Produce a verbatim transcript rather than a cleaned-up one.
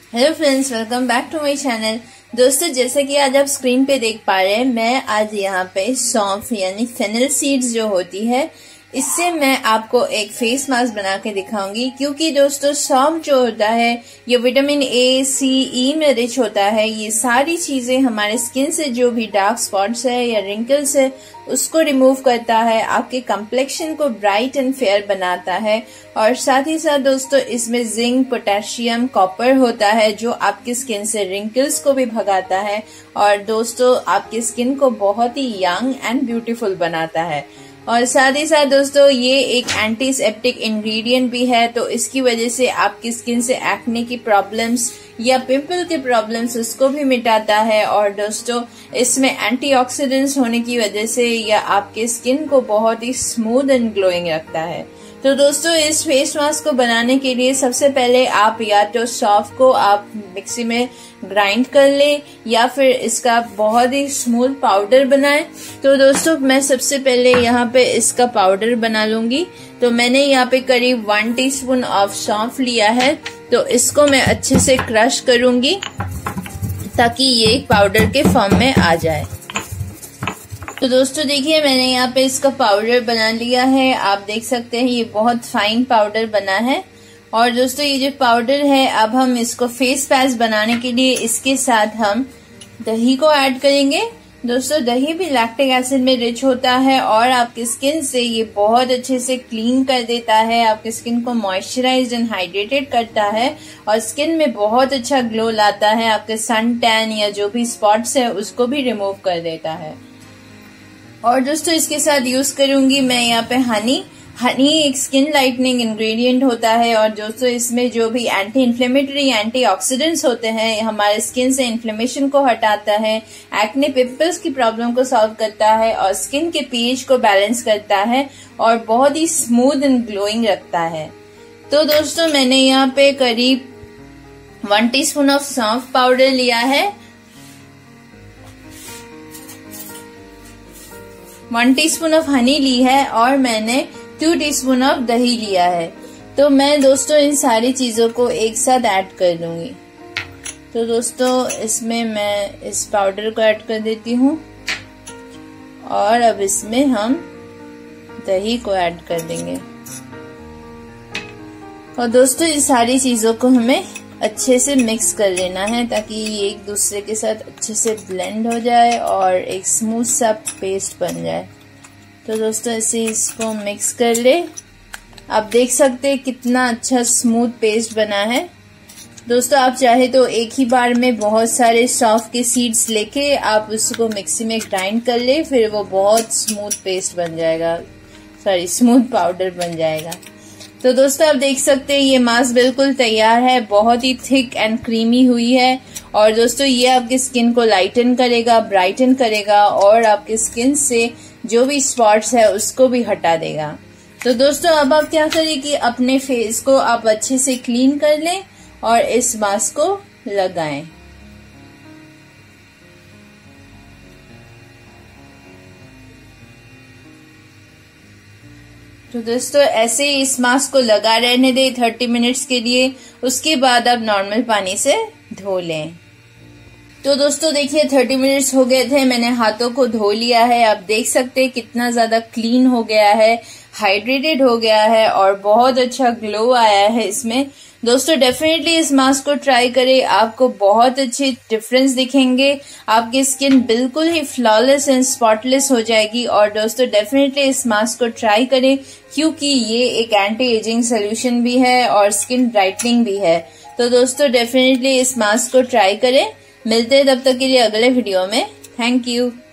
Hello friends, welcome back to my channel. दोस्तों, जैसे कि आज आप स्क्रीन पे देख पा रहे हैं, मैं आज यहाँ पे सौंफ यानी फेनल सीड्स जो होती है, इससे मैं आपको एक फेस मास्क बना के दिखाऊंगी। क्योंकि दोस्तों, सौंफ जो होता है ये विटामिन ए, सी, ई में रिच होता है। ये सारी चीजें हमारे स्किन से जो भी डार्क स्पॉट्स है या रिंकल्स है उसको रिमूव करता है, आपके कम्प्लेक्शन को ब्राइट एंड फेयर बनाता है। और साथ ही साथ दोस्तों, इसमें जिंक, पोटेशियम, कॉपर होता है जो आपकी स्किन से रिंकल्स को भी भगाता है और दोस्तों आपकी स्किन को बहुत ही यंग एंड ब्यूटीफुल बनाता है। और साथ ही साथ दोस्तों, ये एक एंटीसेप्टिक इंग्रेडिएंट भी है, तो इसकी वजह से आपकी स्किन से एक्ने की प्रॉब्लम्स या पिंपल के प्रॉब्लम्स उसको भी मिटाता है। और दोस्तों, इसमें एंटीऑक्सीडेंट्स होने की वजह से यह आपके स्किन को बहुत ही स्मूथ एंड ग्लोइंग रखता है। तो दोस्तों, इस फेस मास्क को बनाने के लिए सबसे पहले आप या तो सौंफ को आप मिक्सी में ग्राइंड कर लें या फिर इसका बहुत ही स्मूथ पाउडर बनाएं। तो दोस्तों, मैं सबसे पहले यहाँ पे इसका पाउडर बना लूंगी। तो मैंने यहाँ पे करीब वन टीस्पून ऑफ सौंफ लिया है, तो इसको मैं अच्छे से क्रश करूंगी ताकि ये एक पाउडर के फॉर्म में आ जाए। तो दोस्तों देखिए, मैंने यहाँ पे इसका पाउडर बना लिया है। आप देख सकते हैं ये बहुत फाइन पाउडर बना है। और दोस्तों, ये जो पाउडर है, अब हम इसको फेस पैक बनाने के लिए इसके साथ हम दही को ऐड करेंगे। दोस्तों, दही भी लैक्टिक एसिड में रिच होता है और आपकी स्किन से ये बहुत अच्छे से क्लीन कर देता है, आपकी स्किन को मॉइस्चराइज्ड एंड हाइड्रेटेड करता है और स्किन में बहुत अच्छा ग्लो लाता है। आपके सन टैन या जो भी स्पॉट्स है उसको भी रिमूव कर देता है। और दोस्तों, इसके साथ यूज करूंगी मैं यहाँ पे हनी। हनी एक स्किन लाइटनिंग इंग्रेडिएंट होता है और दोस्तों, इसमें जो भी एंटी इन्फ्लेमेटरी, एंटी ऑक्सीडेंट्स होते हैं, हमारे स्किन से इन्फ्लेमेशन को हटाता है, एक्ने, पिंपल्स की प्रॉब्लम को सॉल्व करता है और स्किन के पीएच को बैलेंस करता है और बहुत ही स्मूथ एंड ग्लोइंग रखता है। तो दोस्तों, मैंने यहाँ पे करीब वन टीस्पून ऑफ सौंफ पाउडर लिया है, वन टीस्पून ऑफ हनी ली है और मैंने टू टीस्पून ऑफ दही लिया है। तो मैं दोस्तों इन सारी चीजों को एक साथ ऐड कर दूंगी। तो दोस्तों, इसमें मैं इस पाउडर को ऐड कर देती हूँ और अब इसमें हम दही को ऐड कर देंगे। और दोस्तों, ये सारी चीजों को हमें अच्छे से मिक्स कर लेना है ताकि ये एक दूसरे के साथ अच्छे से ब्लेंड हो जाए और एक स्मूथ सा पेस्ट बन जाए। तो दोस्तों, ऐसे इसको मिक्स कर ले। आप देख सकते हैं कितना अच्छा स्मूथ पेस्ट बना है। दोस्तों, आप चाहे तो एक ही बार में बहुत सारे सौंफ के सीड्स लेके आप उसको मिक्सी में ग्राइंड कर ले, फिर वो बहुत स्मूथ पेस्ट बन जाएगा, सॉरी स्मूथ पाउडर बन जाएगा। तो दोस्तों, आप देख सकते हैं ये मास्क बिल्कुल तैयार है, बहुत ही थिक एंड क्रीमी हुई है। और दोस्तों, ये आपकी स्किन को लाइटन करेगा, ब्राइटन करेगा और आपकी स्किन से जो भी स्पॉट्स है उसको भी हटा देगा। तो दोस्तों, अब आप क्या करें कि अपने फेस को आप अच्छे से क्लीन कर लें और इस मास्क को लगाएं। तो दोस्तों, ऐसे ही इस मास्क को लगा रहने दें थर्टी मिनट्स के लिए। उसके बाद आप नॉर्मल पानी से धो लें। तो दोस्तों देखिए, थर्टी मिनट्स हो गए थे, मैंने हाथों को धो लिया है। आप देख सकते हैं कितना ज्यादा क्लीन हो गया है, हाइड्रेटेड हो गया है और बहुत अच्छा ग्लो आया है इसमें। दोस्तों, डेफिनेटली इस मास्क को ट्राई करें, आपको बहुत अच्छे डिफरेंस दिखेंगे। आपकी स्किन बिल्कुल ही फ्लॉलेस एंड स्पॉटलेस हो जाएगी। और दोस्तों, डेफिनेटली इस मास्क को ट्राई करें क्योंकि ये एक एंटी एजिंग सोल्यूशन भी है और स्किन ब्राइटनिंग भी है। तो दोस्तों, डेफिनेटली इस मास्क को ट्राई करें। मिलते हैं तब तक के लिए अगले वीडियो में। Thank you.